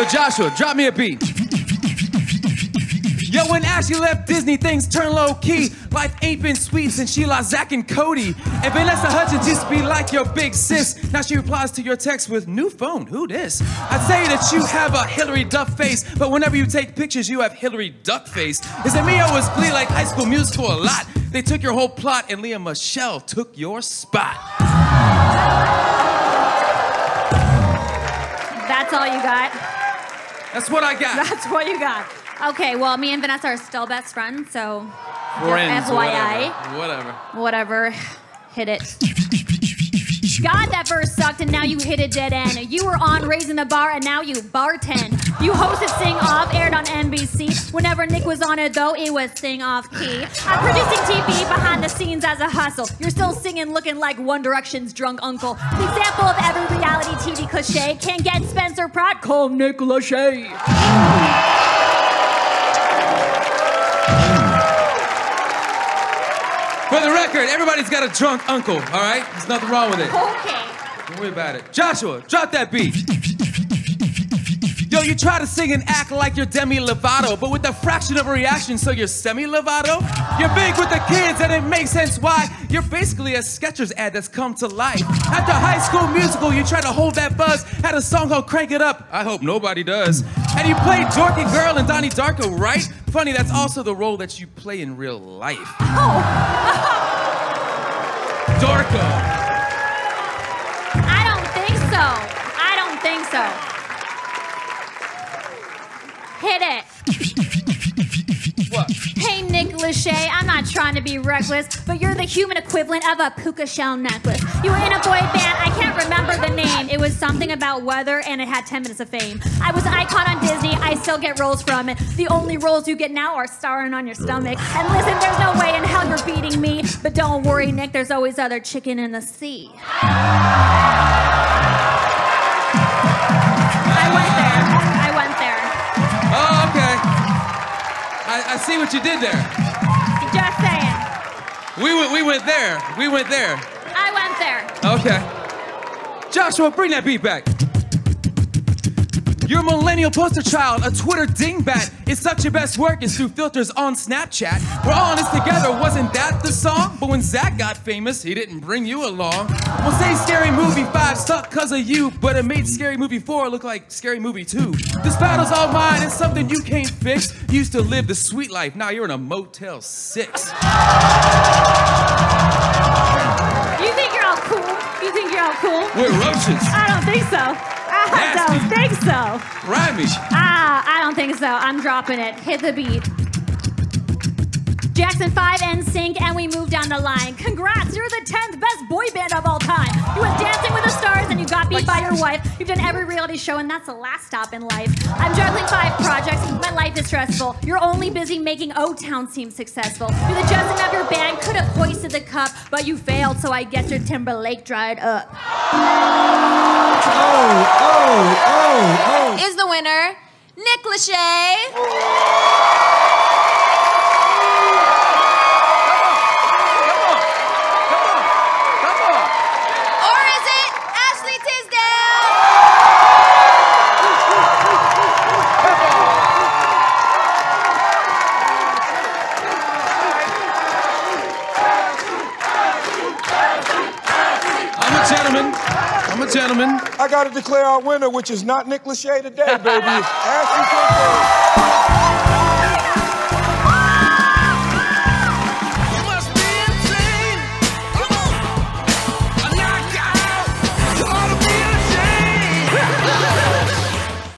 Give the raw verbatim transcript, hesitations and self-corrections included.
Yo, Joshua, drop me a beat. Yo, when Ashley left Disney, things turned low-key. Life ain't been sweet since she lost Zach and Cody. And Vanessa Hudgens used to be like your big sis. Now she replies to your text with, new phone, who this? I'd say that you have a Hillary Duff face, but whenever you take pictures, you have Hillary Duck face. Is that me always Glee like High School Musical a lot? They took your whole plot and Lea Michele took your spot. That's all you got? That's what I got. That's what you got. Okay, well, me and Vanessa are still best friends, so friends, F Y I. Whatever. Whatever. Hit it. God, that verse sucked, and now you hit a dead end. You were on Raising the Bar, and now you bartend. You hosted Sing Off, aired on N B C. Whenever Nick was on it, though, it was Sing Off key. I'm producing T V behind the scenes as a hustle. You're still singing looking like One Direction's drunk uncle. The example of every reality T V cliche. Can't get Spencer Pratt, call Nick Lachey. For the record, everybody's got a drunk uncle, all right? There's nothing wrong with it. Okay. Don't worry about it. Joshua, drop that beat. Yo, you try to sing and act like you're Demi Lovato, but with a fraction of a reaction, so you're semi-Lovato? You're big with the kids, and it makes sense why. You're basically a Skechers ad that's come to life. After High School Musical, you try to hold that buzz. Had a song called Crank It Up. I hope nobody does. And you played Dorky Girl in Donnie Darko, right? Funny, that's also the role that you play in real life. Oh. Darko. I don't think so. I don't think so. Hit it. What? Hey, Nick Lachey, I'm not trying to be reckless, but you're the human equivalent of a puka shell necklace. You were in a boy band, I can't remember the name. It was something about weather, and it had ten minutes of fame. I was an icon on Disney, I still get roles from it. The only roles you get now are starring on your stomach. And listen, there's no way in hell you're beating me, but don't worry, Nick, there's always other chicken in the sea. I went there. I went there. Oh, okay. I, I see what you did there. Just saying. We went, we went there. We went there. I went there. Okay. Joshua, bring that beat back. You're a millennial poster child, a Twitter dingbat. It sucks your best work is through filters on Snapchat. We're all in this together, wasn't that the song? But when Zach got famous, he didn't bring you along. Well, say Scary Movie five sucked cause of you, but it made Scary Movie four look like Scary Movie two. This battle's all mine, it's something you can't fix. You used to live the sweet life, now you're in a Motel six. You think you're all cool? You think you're all cool? We're roaches. I don't think so. I Nasty. don't think so. Rhyme. Ah, I don't think so. I'm dropping it. Hit the beat. Jackson five N Sync, and we move down the line. Congrats, you're the tenth best boy band of all time. You went Dancing with the Stars, and you got beat by your wife. You've done every reality show, and that's the last stop in life. I'm juggling five projects. My life is stressful. You're only busy making O-Town seem successful. You're the Justin of your band, could have hoisted the cup, but you failed, so I guess your Timberlake dried up. Oh, oh, oh, oh. Is the winner Nick Lachey? Gentlemen, I'm a gentleman. I gotta declare our winner, which is not Nick Lachey today, baby. Ashley Tisdale.